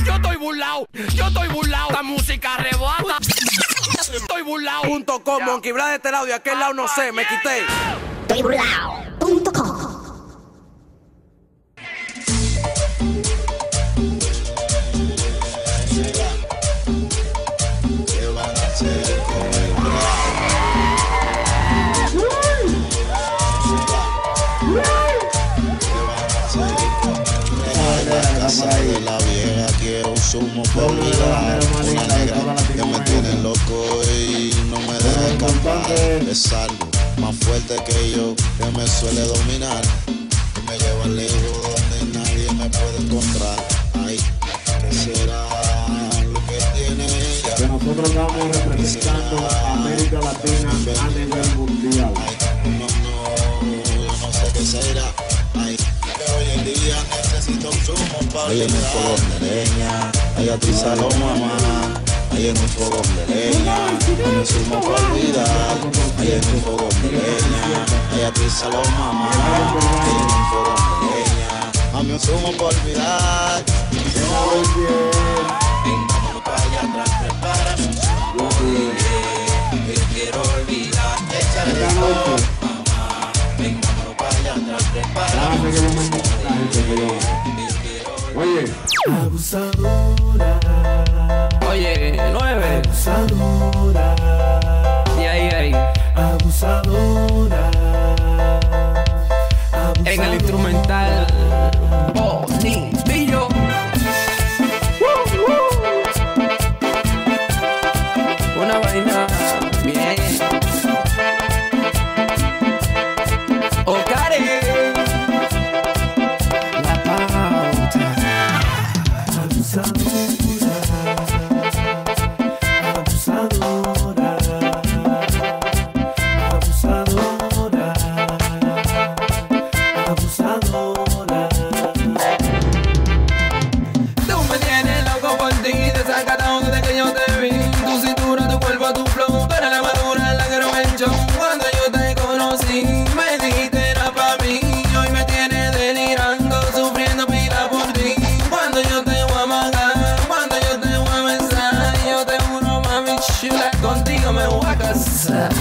Yo estoy burlao, esta música rebota. Estoy burlao. .com, Monkey Blas de este lado y aquel lado no sé, me quité. Estoy burlao.com. De la vieja quiero un zumo por mirar. Una negra que me tiene loco y no me deja escapar. Es algo más fuerte que yo que me suele dominar. Que me lleva lejos donde nadie me puede encontrar. Ay, ¿qué será lo que tiene ella? Que nosotros estamos representando a América Latina a nivel mundial. Ay, yo no sé qué será. Ay, que hoy en día necesito un zumo para olvidar. Ahí en un fogón de leña, ahí atiza los mamá. Ahí en un fogón de leña, dame un zumo para olvidar. Ahí en un fogón de leña, ahí atiza los mamá. Ahí en un fogón de leña, dame un zumo para olvidar. Vámonos para allá atrás, prepárame un zumo. Que quiero olvidar, échale mamá. Vámonos para allá atrás, prepárame un zumo. Oye, abusadora. Oye, 9. Abusadora. Y ahí. Abusadora. En el instrumental. Bonillo. Una vaina bien. Ocare. La pauta. Abusadora. Abusadora. Abusadora. Abusadora. Tú me tienes loco por ti, desacatado desde que yo te vi. Tu cintura, tu cuerpo, tu flow, para la madura, la que no me echó. Cuando yo te conocí, me dijiste era pa' mí. Hoy me tienes delirando, sufriendo pila por ti. Cuando yo te voy a amagar, cuando yo te voy a besar, yo te juro, mami chula, contigo me voy a casar.